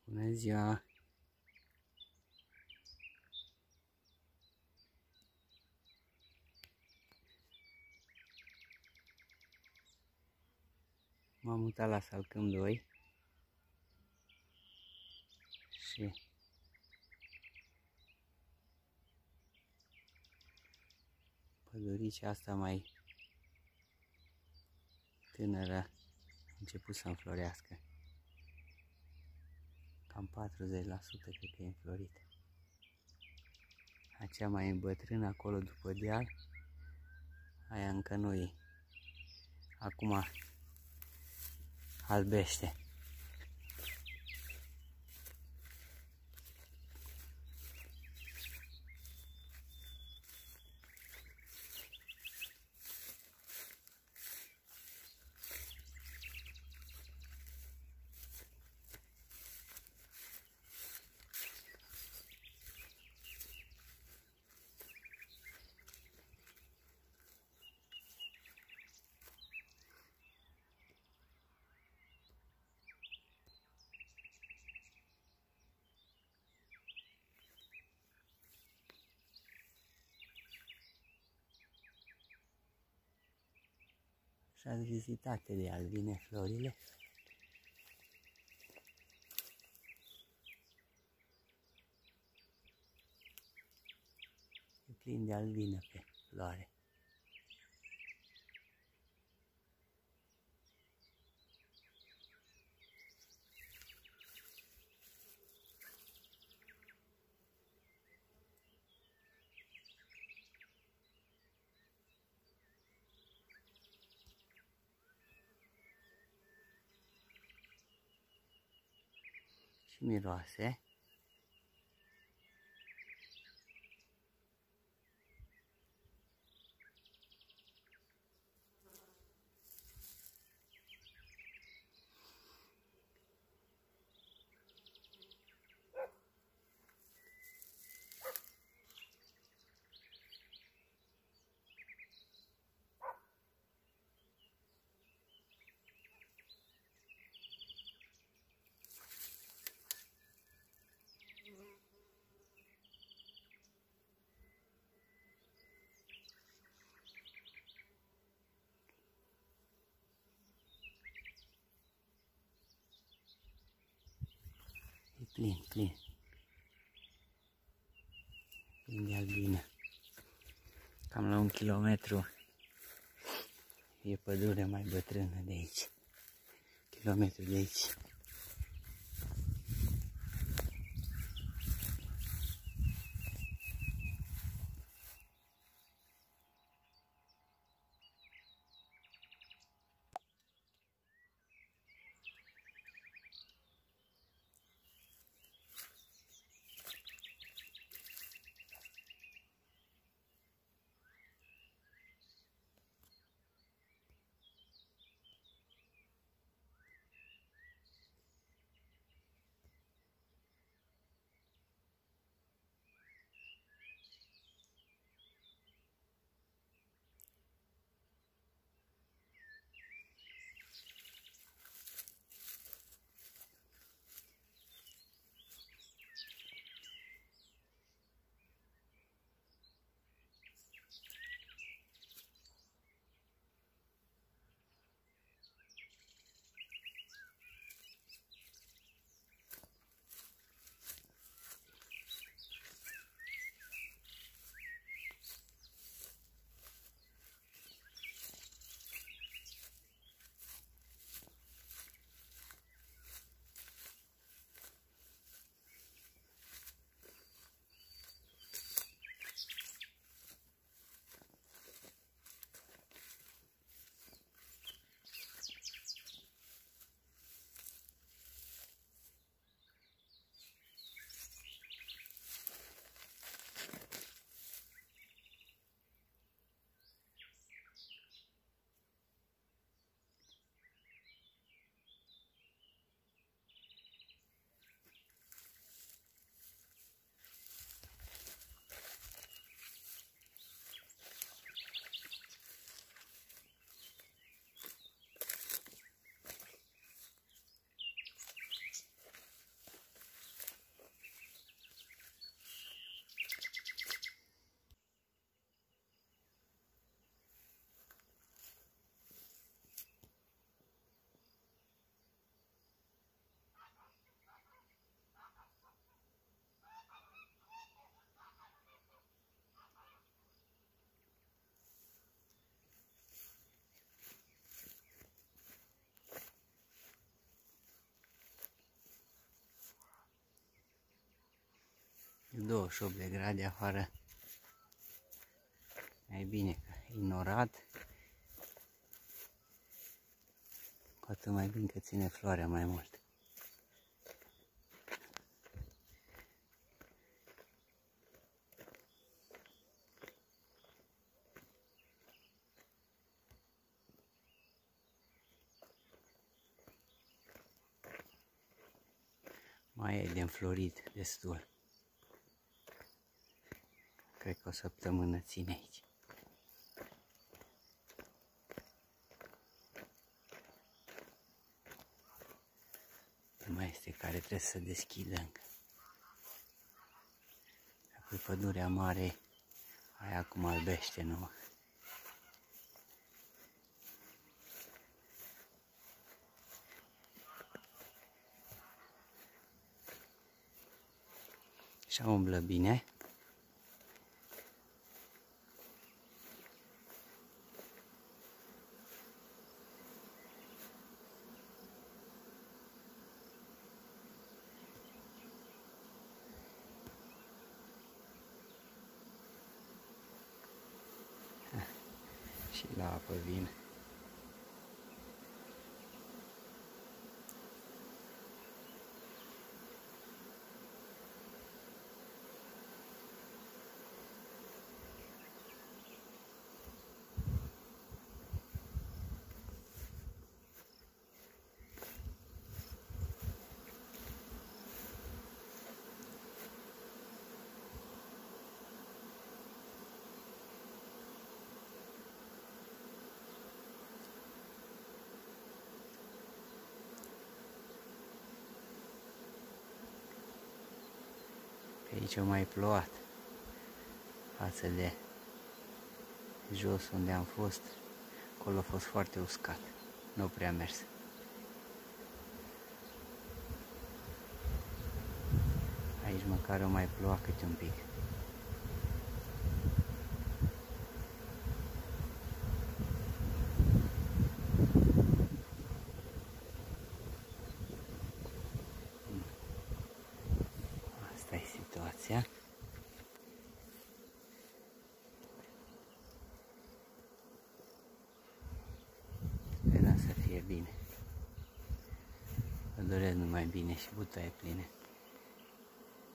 Bună ziua! M-am mutat la Salcâm 2 și păduricea asta mai tânără a început să înflorească. Cam 40% cred că e înflorită. Acea mai bătrână acolo după deal, aia încă nu e. Acum albește. Și-ați vizitate de albine florile. E plin de albine pe floare. Și miroase. E plin, plin. Plin de albine. Cam la 1 kilometru e pădure mai bătrână de aici. Kilometru de aici. 28 de grade afară. Mai bine că ignorat. Cu atât mai bine că ține floarea mai mult. Mai e de înflorit destul. Cred că o săptămână ține aici. Mai este care trebuie să deschidă încă. Apoi pădurea mare, aia acum albește nouă. Așa umblă bine. Și la apă vin. Pe aici a mai plouat față de jos unde am fost. Acolo a fost foarte uscat, nu prea mers. Aici măcar o mai ploua câte un pic. Asta e situația. Sperăm să fie bine. Vă doresc numai bine și butaie pline.